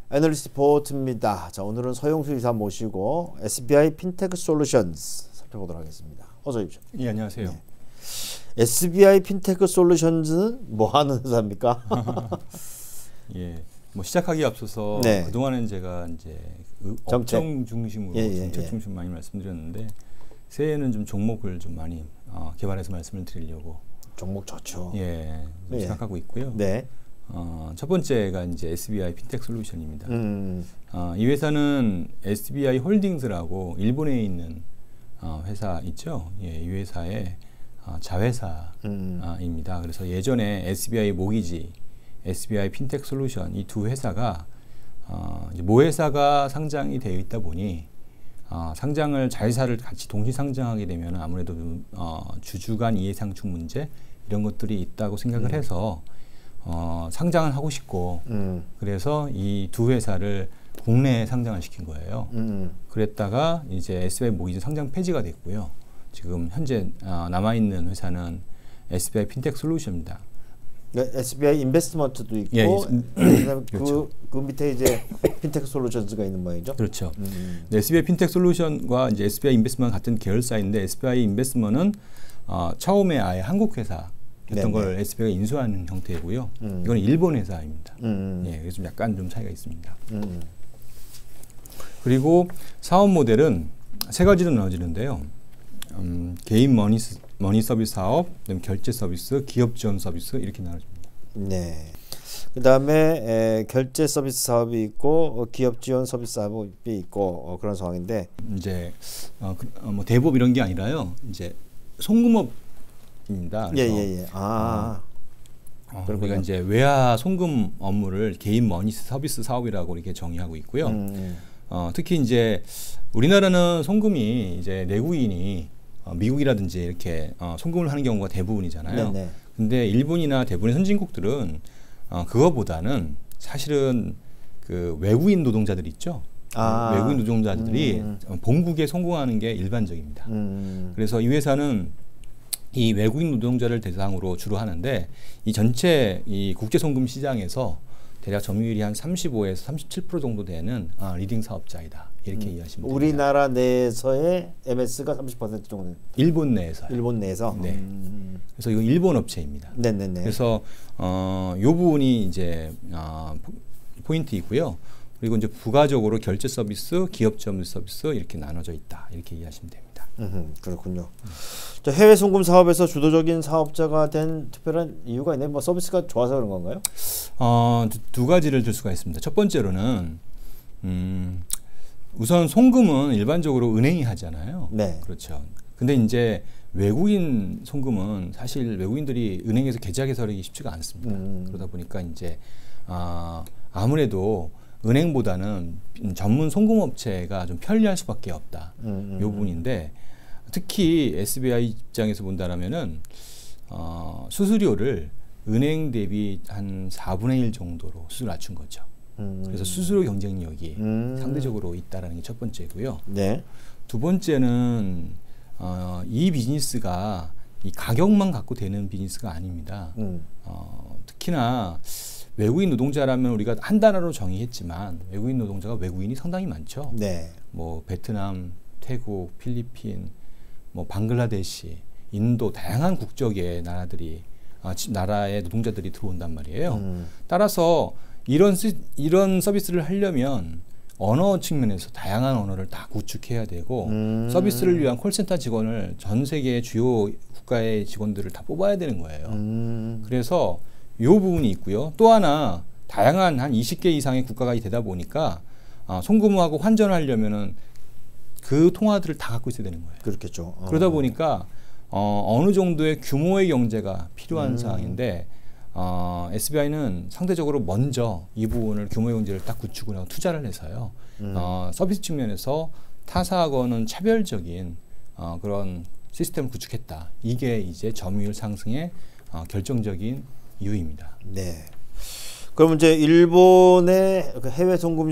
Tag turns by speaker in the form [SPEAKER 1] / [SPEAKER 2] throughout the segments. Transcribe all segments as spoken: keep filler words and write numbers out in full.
[SPEAKER 1] 애널리스트 보트입니다. 자, 오늘은 서용수 이사 모시고 에스비아이 핀테크 솔루션스 살펴보도록 하겠습니다. 어서 오십시오.
[SPEAKER 2] 예, 안녕하세요.
[SPEAKER 1] 네. 에스비아이 핀테크 솔루션즈는 뭐 하는 회사입니까?
[SPEAKER 2] 예, 뭐 시작하기 앞서서
[SPEAKER 1] 네.
[SPEAKER 2] 그동안은 제가 이제
[SPEAKER 1] 정책.
[SPEAKER 2] 업종 중심으로
[SPEAKER 1] 예, 예,
[SPEAKER 2] 정책
[SPEAKER 1] 예.
[SPEAKER 2] 중심 많이 말씀드렸는데 새해에는 좀 종목을 좀 많이 어, 개발해서 말씀을 드리려고
[SPEAKER 1] 종목 좋죠.
[SPEAKER 2] 예, 좀
[SPEAKER 1] 예.
[SPEAKER 2] 생각하고 있고요.
[SPEAKER 1] 네.
[SPEAKER 2] 어, 첫 번째가 이제 에스비아이 핀테크 솔루션입니다.
[SPEAKER 1] 음.
[SPEAKER 2] 어, 이 회사는 에스비아이 홀딩스라고 일본에 있는 어, 회사 있죠. 예, 이 회사의 어, 자회사입니다.
[SPEAKER 1] 음.
[SPEAKER 2] 그래서 예전에 에스비아이 모기지, 에스비아이 핀테크 솔루션 이 두 회사가 어, 이제 모회사가 상장이 되어 있다 보니 어, 상장을 자회사를 같이 동시 상장하게 되면 아무래도 어, 주주 간 이해상충 문제 이런 것들이 있다고 생각을
[SPEAKER 1] 음.
[SPEAKER 2] 해서 어, 상장을 하고 싶고
[SPEAKER 1] 음.
[SPEAKER 2] 그래서 이 두 회사를 국내에 상장을 시킨 거예요.
[SPEAKER 1] 음.
[SPEAKER 2] 그랬다가 이제 에스비아이 모기지 상장 폐지가 됐고요. 지금 현재 어, 남아있는 회사는 에스비아이 핀테크 솔루션입니다.
[SPEAKER 1] 네, 에스비아이 인베스트먼트도 있고,
[SPEAKER 2] 예,
[SPEAKER 1] 그다음에
[SPEAKER 2] 그렇죠.
[SPEAKER 1] 그, 그 밑에 이제 핀테크 솔루션즈가 있는 모양이죠.
[SPEAKER 2] 그렇죠.
[SPEAKER 1] 음.
[SPEAKER 2] 네, 에스비아이 핀테크 솔루션과 이제 에스비아이 인베스트먼트 같은 계열사인데 에스비아이 인베스트먼트는 어, 처음에 아예 한국 회사였던
[SPEAKER 1] 네네.
[SPEAKER 2] 걸 에스비아이가 인수하는 형태이고요.
[SPEAKER 1] 음.
[SPEAKER 2] 이건 일본 회사입니다.
[SPEAKER 1] 음.
[SPEAKER 2] 예, 그래서 좀 약간 좀 차이가 있습니다.
[SPEAKER 1] 음.
[SPEAKER 2] 그리고 사업 모델은 세 가지로 나눠지는데요. 음, 개인 머니, 머니 서비스 사업, 그다음에 결제 서비스, 기업 지원 서비스 이렇게 나눠집니다.
[SPEAKER 1] 네. 그다음에 결제 서비스 사업이 있고 어, 기업 지원 서비스 사업이 있고 어, 그런 상황인데
[SPEAKER 2] 이제 어, 그, 어, 뭐 대법 이런 게 아니라요. 이제 송금업입니다.
[SPEAKER 1] 예예예. 예, 예. 아.
[SPEAKER 2] 어, 우리가 이제 외화 송금 업무를 개인 머니 서비스 사업이라고 이렇게 정의하고 있고요.
[SPEAKER 1] 음.
[SPEAKER 2] 어, 특히 이제 우리나라는 송금이 이제 내국인이 어, 미국이라든지 이렇게 어, 송금을 하는 경우가 대부분이잖아요.
[SPEAKER 1] 네네.
[SPEAKER 2] 근데 일본이나 대부분의 선진국들은 어, 그거보다는 사실은 그 외국인 노동자들 있죠.
[SPEAKER 1] 아.
[SPEAKER 2] 외국인 노동자들이
[SPEAKER 1] 음.
[SPEAKER 2] 본국에 송금하는 게 일반적입니다.
[SPEAKER 1] 음.
[SPEAKER 2] 그래서 이 회사는 이 외국인 노동자를 대상으로 주로 하는데 이 전체 이 국제 송금 시장에서 대략 점유율이 한 삼십오에서 삼십칠 퍼센트 정도 되는 아, 리딩 사업자이다. 이렇게
[SPEAKER 1] 음.
[SPEAKER 2] 이해하시면 됩니다.
[SPEAKER 1] 우리나라 내에서의 엠에스가 삼십 퍼센트 정도.
[SPEAKER 2] 일본 내에서.
[SPEAKER 1] 일본 내에서.
[SPEAKER 2] 네.
[SPEAKER 1] 음.
[SPEAKER 2] 그래서 이거 일본 업체입니다.
[SPEAKER 1] 네네네.
[SPEAKER 2] 그래서 어, 이 부분이 이제 어, 포인트이고요. 그리고 이제 부가적으로 결제 서비스, 기업 지원 서비스 이렇게 나눠져 있다. 이렇게 이해하시면 됩니다.
[SPEAKER 1] 음, 그렇군요. 자, 해외 송금 사업에서 주도적인 사업자가 된 특별한 이유가 있나요? 뭐 서비스가 좋아서 그런 건가요?
[SPEAKER 2] 어, 두, 두 가지를 들 수가 있습니다. 첫 번째로는 음, 우선 송금은 일반적으로 은행이 하잖아요.
[SPEAKER 1] 네.
[SPEAKER 2] 그렇죠. 근데 이제 외국인 송금은 사실 외국인들이 은행에서 계좌 개설하기 쉽지가 않습니다.
[SPEAKER 1] 음.
[SPEAKER 2] 그러다 보니까 이제 아, 아무래도 은행보다는 전문 송금업체가 좀 편리할 수밖에 없다.
[SPEAKER 1] 음, 음,
[SPEAKER 2] 이 부분인데 특히 에스비아이 입장에서 본다라면은 어, 수수료를 은행 대비 한 사분의 일 정도로 수수료 낮춘 거죠.
[SPEAKER 1] 음.
[SPEAKER 2] 그래서 수수료 경쟁력이
[SPEAKER 1] 음.
[SPEAKER 2] 상대적으로 있다라는 게 첫 번째고요.
[SPEAKER 1] 네.
[SPEAKER 2] 두 번째는 어, 이 비즈니스가 이 가격만 갖고 되는 비즈니스가 아닙니다.
[SPEAKER 1] 음.
[SPEAKER 2] 어, 특히나 외국인 노동자라면 우리가 한 단어로 정의했지만 외국인 노동자가 외국인이 상당히 많죠.
[SPEAKER 1] 네.
[SPEAKER 2] 뭐 베트남, 태국, 필리핀, 뭐 방글라데시, 인도 다양한 국적의 나라들이 아, 나라의 노동자들이 들어온단 말이에요.
[SPEAKER 1] 음.
[SPEAKER 2] 따라서 이런 시, 이런 서비스를 하려면 언어 측면에서 다양한 언어를 다 구축해야 되고
[SPEAKER 1] 음.
[SPEAKER 2] 서비스를 위한 콜센터 직원을 전 세계 주요 국가의 직원들을 다 뽑아야 되는 거예요.
[SPEAKER 1] 음.
[SPEAKER 2] 그래서 이 부분이 있고요. 또 하나 다양한 한 이십 개 이상의 국가가 되다 보니까 아, 송금하고 환전하려면은 그 통화들을 다 갖고 있어야 되는 거예요.
[SPEAKER 1] 그렇겠죠. 어.
[SPEAKER 2] 그러다 보니까 어, 어느 정도의 규모의 경제가 필요한
[SPEAKER 1] 음.
[SPEAKER 2] 상황인데 어, 에스비아이는 상대적으로 먼저 이 부분을 규모의 경제를 딱 구축을 하고 투자를 해서요.
[SPEAKER 1] 음.
[SPEAKER 2] 어, 서비스 측면에서 타사하고는 차별적인 어, 그런 시스템을 구축했다. 이게 이제 점유율 상승의 어, 결정적인 이유입니다.
[SPEAKER 1] 네. 그럼 이제 일본의 그 해외 송금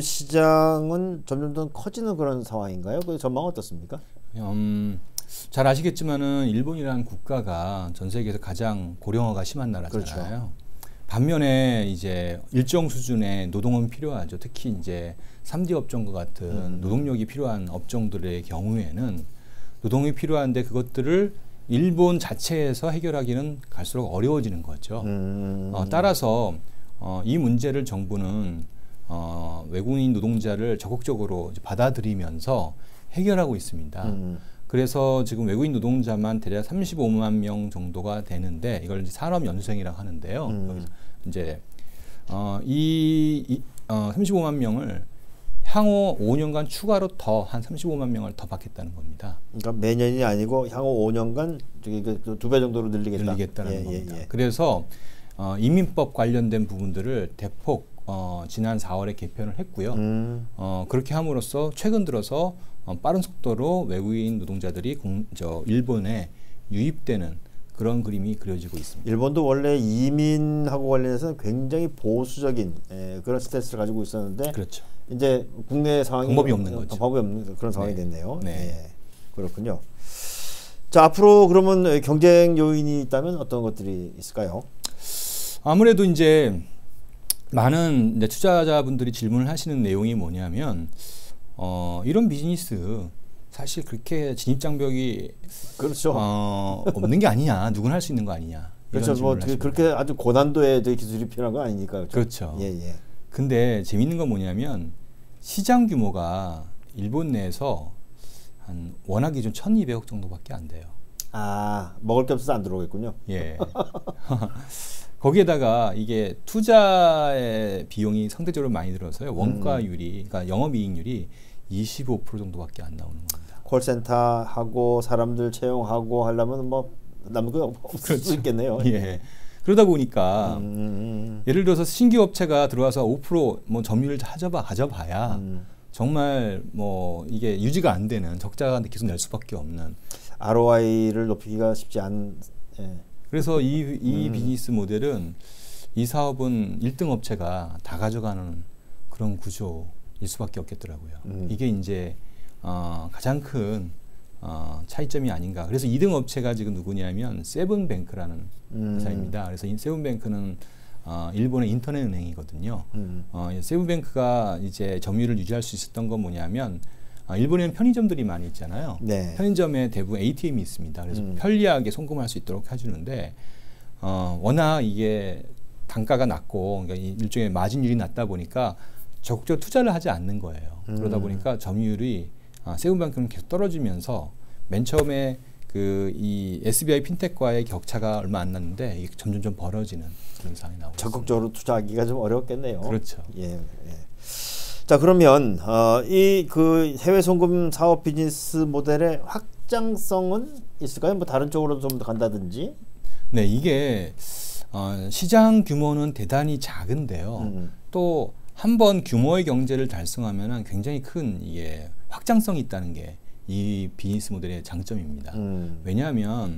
[SPEAKER 1] 시장은 점점 더 커지는 그런 상황인가요? 그 전망은 어떻습니까?
[SPEAKER 2] 음, 잘 아시겠지만은 일본이라는 국가가 전 세계에서 가장 고령화가 심한 나라잖아요.
[SPEAKER 1] 그렇죠.
[SPEAKER 2] 반면에 이제 일정 수준의 노동은 필요하죠. 특히 이제 삼 디 업종과 같은
[SPEAKER 1] 음.
[SPEAKER 2] 노동력이 필요한 업종들의 경우에는 노동이 필요한데 그것들을 일본 자체에서 해결하기는 갈수록 어려워지는 거죠.
[SPEAKER 1] 음.
[SPEAKER 2] 어, 따라서 어, 이 문제를 정부는 어, 외국인 노동자를 적극적으로 이제 받아들이면서 해결하고 있습니다.
[SPEAKER 1] 음.
[SPEAKER 2] 그래서 지금 외국인 노동자만 대략 삼십오만 명 정도가 되는데 이걸 이제 산업연수생이라고 하는데요.
[SPEAKER 1] 음.
[SPEAKER 2] 여기서 이제 어, 이, 이 어, 삼십오만 명을 향후 오 년간 추가로 더 한 삼십오만 명을 더 받겠다는 겁니다.
[SPEAKER 1] 그러니까 매년이 아니고 향후 오 년간 두 배 정도로 늘리겠다.
[SPEAKER 2] 늘리겠다는
[SPEAKER 1] 예,
[SPEAKER 2] 겁니다.
[SPEAKER 1] 예, 예.
[SPEAKER 2] 그래서 어, 이민법 관련된 부분들을 대폭 어, 지난 사월에 개편을 했고요.
[SPEAKER 1] 음.
[SPEAKER 2] 어, 그렇게 함으로써 최근 들어서 어, 빠른 속도로 외국인 노동자들이 공, 저 일본에 유입되는 그런 그림이 그려지고 있습니다.
[SPEAKER 1] 일본도 원래 이민하고 관련해서 굉장히 보수적인 예, 그런 스탠스를 가지고 있었는데
[SPEAKER 2] 그렇죠.
[SPEAKER 1] 이제 국내 상황이
[SPEAKER 2] 방법이 없는 거죠.
[SPEAKER 1] 방법이 없는 그런 상황이
[SPEAKER 2] 네.
[SPEAKER 1] 됐네요.
[SPEAKER 2] 네.
[SPEAKER 1] 예, 그렇군요. 자, 앞으로 그러면 경쟁 요인이 있다면 어떤 것들이 있을까요?
[SPEAKER 2] 아무래도 이제 많은 이제 투자자분들이 질문을 하시는 내용이 뭐냐면 어, 이런 비즈니스 사실 그렇게 진입 장벽이
[SPEAKER 1] 그렇죠.
[SPEAKER 2] 어, 없는 게 아니냐, 누구나 할 수 있는 거 아니냐. 이런
[SPEAKER 1] 그렇죠. 뭐
[SPEAKER 2] 질문을 하십니다.
[SPEAKER 1] 그렇게 아주 고난도의 기술이 필요한 건 아니니까.
[SPEAKER 2] 그렇죠.
[SPEAKER 1] 예, 예.
[SPEAKER 2] 근데 재밌는 건 뭐냐면 시장 규모가 일본 내에서 한 원화 기준 천이백억 정도밖에 안 돼요.
[SPEAKER 1] 아, 먹을 게 없어서 안 들어오겠군요.
[SPEAKER 2] 예. 거기에다가 이게 투자의 비용이 상대적으로 많이 들어서요. 원가율이, 그러니까 영업이익률이 이십오 퍼센트 정도밖에 안 나오는 겁니다.
[SPEAKER 1] 콜센터 하고 사람들 채용하고 하려면 뭐 남는 거 없을
[SPEAKER 2] 그렇죠.
[SPEAKER 1] 수 있겠네요.
[SPEAKER 2] 예. 그러다 보니까
[SPEAKER 1] 음, 음,
[SPEAKER 2] 예를 들어서 신규 업체가 들어와서 오 퍼센트 뭐 점유율 가져봐 가져봐야
[SPEAKER 1] 음.
[SPEAKER 2] 정말 뭐 이게 유지가 안 되는 적자가 계속 낼 수밖에 없는.
[SPEAKER 1] 알오아이를 높이기가 쉽지 않. 예.
[SPEAKER 2] 그래서 이, 이
[SPEAKER 1] 음.
[SPEAKER 2] 비즈니스 모델은 이 사업은 일 등 업체가 다 가져가는 그런 구조일 수밖에 없겠더라고요.
[SPEAKER 1] 음.
[SPEAKER 2] 이게 이제 어, 가장 큰 어, 차이점이 아닌가. 그래서 이 등 업체가 지금 누구냐면 세븐뱅크라는
[SPEAKER 1] 음.
[SPEAKER 2] 회사입니다. 그래서 이 세븐뱅크는 어, 일본의 인터넷 은행이거든요.
[SPEAKER 1] 음.
[SPEAKER 2] 어, 세븐뱅크가 이제 점유율을 유지할 수 있었던 건 뭐냐면 아, 일본에는 편의점들이 많이 있잖아요.
[SPEAKER 1] 네.
[SPEAKER 2] 편의점에 대부분 에이티엠이 있습니다. 그래서
[SPEAKER 1] 음.
[SPEAKER 2] 편리하게 송금할 수 있도록 해주는데 어, 워낙 이게 단가가 낮고 그러니까 일종의 마진율이 낮다 보니까 적극적으로 투자를 하지 않는 거예요.
[SPEAKER 1] 음.
[SPEAKER 2] 그러다 보니까 점유율이 아, 세븐뱅크는 계속 떨어지면서 맨 처음에 그 이 에스비아이 핀텍과의 격차가 얼마 안 났는데 이게 점점점 벌어지는 그런 상황이 나오고
[SPEAKER 1] 적극적으로 투자하기가 좀 어렵겠네요.
[SPEAKER 2] 있습니다. 그렇죠.
[SPEAKER 1] 예. 예. 자, 그러면 어, 이 그 해외 송금 사업 비즈니스 모델의 확장성은 있을까요? 뭐 다른 쪽으로 좀 더 간다든지.
[SPEAKER 2] 네, 이게 어, 시장 규모는 대단히 작은데요.
[SPEAKER 1] 음.
[SPEAKER 2] 또 한 번 규모의 경제를 달성하면 굉장히 큰 이게 확장성이 있다는 게 이 비즈니스 모델의 장점입니다.
[SPEAKER 1] 음.
[SPEAKER 2] 왜냐하면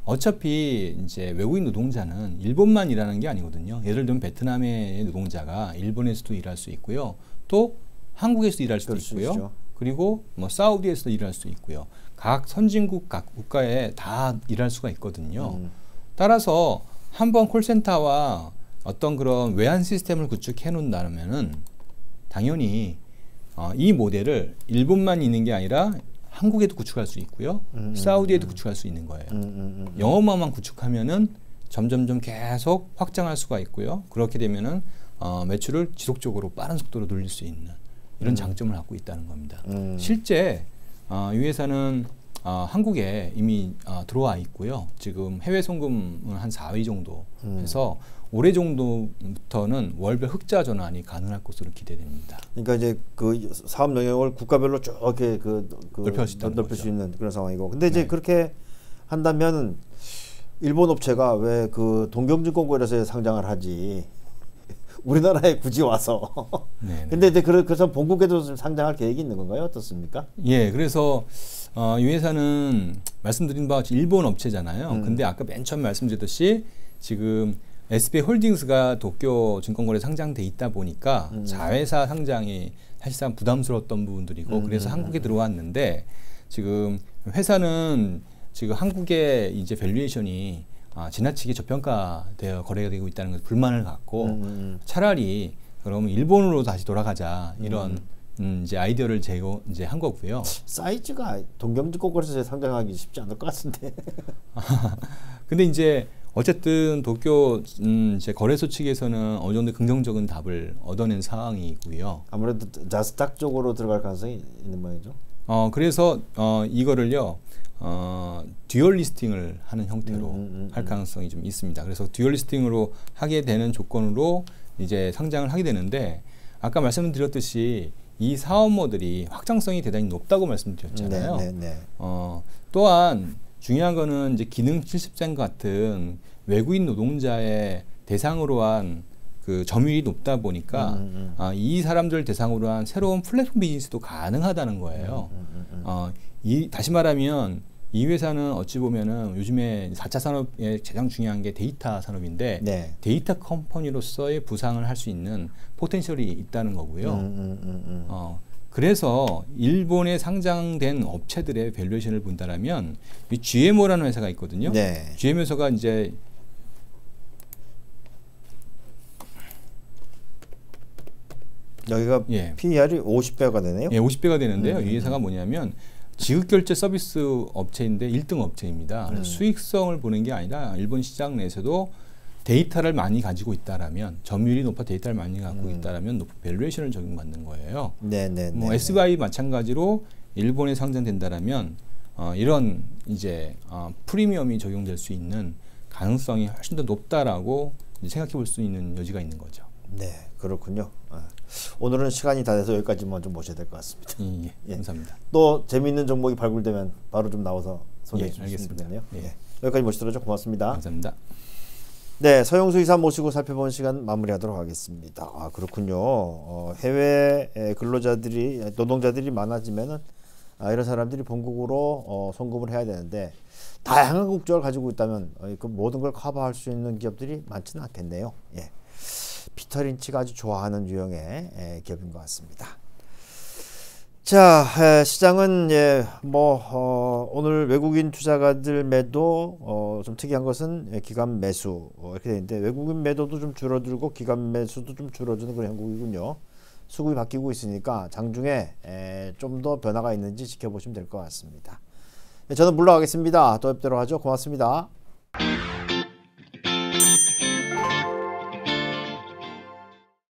[SPEAKER 2] 어차피 이제 외국인 노동자는 일본만 일하는 게 아니거든요. 예를 들면 베트남의 노동자가 일본에서도 일할 수 있고요. 또 한국에서도 일할 수도
[SPEAKER 1] 그럴 수
[SPEAKER 2] 있고요.
[SPEAKER 1] 있죠.
[SPEAKER 2] 그리고 뭐 사우디에서도 일할 수 있고요. 각 선진국 각 국가에 다 일할 수가 있거든요.
[SPEAKER 1] 음.
[SPEAKER 2] 따라서 한번 콜센터와 어떤 그런 외환 시스템을 구축해 놓는다면은 당연히 어, 이 모델을 일본만 있는 게 아니라 한국에도 구축할 수 있고요.
[SPEAKER 1] 음,
[SPEAKER 2] 사우디에도
[SPEAKER 1] 음.
[SPEAKER 2] 구축할 수 있는 거예요.
[SPEAKER 1] 음, 음, 음.
[SPEAKER 2] 영어만만 구축하면은 점점점 계속 확장할 수가 있고요. 그렇게 되면은 어, 매출을 지속적으로 빠른 속도로 늘릴 수 있는 이런
[SPEAKER 1] 음. 장점을
[SPEAKER 2] 장점을 갖고 있다는 겁니다.
[SPEAKER 1] 음.
[SPEAKER 2] 실제 어, 이 회사는 어, 한국에 이미 어, 들어와 있고요. 지금 해외 송금은 한 사 위 정도
[SPEAKER 1] 음.
[SPEAKER 2] 해서 올해 정도부터는 월별 흑자 전환이 가능할 것으로 기대됩니다.
[SPEAKER 1] 그러니까 이제 그 사업 영역을 국가별로 쭉 이렇게 그, 그
[SPEAKER 2] 넓힐 수 있다는
[SPEAKER 1] 넓힐
[SPEAKER 2] 거죠.
[SPEAKER 1] 수 있는 그런 상황이고. 근데 이제
[SPEAKER 2] 네.
[SPEAKER 1] 그렇게 한다면 일본 업체가 왜 그 동경증권거래소에 상장을 하지? 우리나라에 굳이 와서.
[SPEAKER 2] 네.
[SPEAKER 1] 근데 이제 그래- 그래서 본국에도 좀 상장할 계획이 있는 건가요? 어떻습니까?
[SPEAKER 2] 예, 그래서 어, 이 회사는 말씀드린 바와 같이 일본 업체잖아요.
[SPEAKER 1] 음.
[SPEAKER 2] 근데 아까 맨 처음 말씀드렸듯이 지금 에스비아이 홀딩스가 도쿄 증권거래 상장돼 있다 보니까
[SPEAKER 1] 음.
[SPEAKER 2] 자회사 상장이 사실상 부담스러웠던 부분들이고
[SPEAKER 1] 음,
[SPEAKER 2] 그래서
[SPEAKER 1] 음,
[SPEAKER 2] 한국에
[SPEAKER 1] 음.
[SPEAKER 2] 들어왔는데 지금 회사는 지금 한국의 이제 밸류에이션이 아, 지나치게 저평가되어 거래가 되고 있다는 것에 불만을 갖고
[SPEAKER 1] 음, 음.
[SPEAKER 2] 차라리 그러면 일본으로 다시 돌아가자 이런
[SPEAKER 1] 음.
[SPEAKER 2] 음, 이제 아이디어를 제고 이제 한 거고요.
[SPEAKER 1] 사이즈가 동경지코거리에서 상장하기 쉽지 않을 것 같은데.
[SPEAKER 2] 근데 이제 어쨌든 도쿄 음, 이제 거래소 측에서는 어느 정도 긍정적인 답을 얻어낸 상황이고요.
[SPEAKER 1] 아무래도 자스닥 쪽으로 들어갈 가능성이 있는 모양이죠.
[SPEAKER 2] 어 그래서 어 이거를요 어 듀얼 리스팅을 하는 형태로
[SPEAKER 1] 음, 음, 음,
[SPEAKER 2] 할 가능성이 좀 있습니다. 그래서 듀얼 리스팅으로 하게 되는 조건으로 이제 상장을 하게 되는데 아까 말씀드렸듯이 이 사업모델이 확장성이 대단히 높다고 말씀드렸잖아요.
[SPEAKER 1] 네, 네, 네.
[SPEAKER 2] 어 또한 중요한 거는 이제 기능 칠십장 같은 외국인 노동자의 대상으로 한 그 점유율이 높다 보니까
[SPEAKER 1] 음, 음.
[SPEAKER 2] 아, 이 사람들 대상으로 한 새로운 플랫폼 비즈니스도 가능하다는 거예요.
[SPEAKER 1] 음, 음, 음.
[SPEAKER 2] 어, 이, 다시 말하면 이 회사는 어찌 보면은 요즘에 사 차 산업에 가장 중요한 게 데이터 산업인데
[SPEAKER 1] 네.
[SPEAKER 2] 데이터 컴퍼니로서의 부상을 할 수 있는 포텐셜이 있다는 거고요.
[SPEAKER 1] 음, 음, 음, 음.
[SPEAKER 2] 어, 그래서 일본에 상장된 업체들의 밸류에이션을 본다라면 이 지엠오라는 회사가 있거든요.
[SPEAKER 1] 네.
[SPEAKER 2] 지엠오 회사가 이제
[SPEAKER 1] 여기가
[SPEAKER 2] 예.
[SPEAKER 1] 피이알이 오십 배가 되네요.
[SPEAKER 2] 예, 오십 배가 되는데요.
[SPEAKER 1] 음,
[SPEAKER 2] 이 회사가 뭐냐면 지급결제 서비스 업체인데 일 등 업체입니다. 그래서
[SPEAKER 1] 음.
[SPEAKER 2] 수익성을 보는 게 아니라 일본 시장 내에서도 데이터를 많이 가지고 있다라면 점유율이 높아 데이터를 많이 갖고
[SPEAKER 1] 음.
[SPEAKER 2] 있다라면 높은 밸류에이션을 적용받는 거예요.
[SPEAKER 1] 네, 네,
[SPEAKER 2] 뭐
[SPEAKER 1] 네.
[SPEAKER 2] 에스비아이 마찬가지로 일본에 상장된다라면 어, 이런 이제 어, 프리미엄이 적용될 수 있는 가능성이 훨씬 더 높다라고 이제 생각해 볼 수 있는 여지가 있는 거죠.
[SPEAKER 1] 네, 그렇군요. 아, 오늘은 시간이 다 돼서 여기까지만 좀 모셔야 될 것 같습니다.
[SPEAKER 2] 예, 예,
[SPEAKER 1] 예.
[SPEAKER 2] 감사합니다.
[SPEAKER 1] 또 재미있는 종목이 발굴되면 바로 좀 나와서 소개해
[SPEAKER 2] 예,
[SPEAKER 1] 주시면
[SPEAKER 2] 알겠습니다.
[SPEAKER 1] 되겠네요.
[SPEAKER 2] 예.
[SPEAKER 1] 예. 여기까지 모시도록 고맙습니다.
[SPEAKER 2] 감사합니다.
[SPEAKER 1] 네, 서영수 이사 모시고 살펴본 시간 마무리하도록 하겠습니다. 아, 그렇군요. 어, 해외 근로자들이 노동자들이 많아지면은 아, 이런 사람들이 본국으로 어, 송금을 해야 되는데 다양한 국적을 가지고 있다면 어, 그 모든 걸 커버할 수 있는 기업들이 많지는 않겠네요. 예. 피터 린치가 아주 좋아하는 유형의 에, 기업인 것 같습니다. 자, 에, 시장은 예, 뭐 어, 오늘 외국인 투자가들 매도 어, 좀 특이한 것은 예, 기관 매수 어, 이렇게 되는데 외국인 매도도 좀 줄어들고 기관 매수도 좀 줄어드는 그런 형국이군요. 수급이 바뀌고 있으니까 장중에 좀 더 변화가 있는지 지켜보시면 될 것 같습니다. 네, 저는 물러가겠습니다. 또 뵙도록 하죠. 고맙습니다.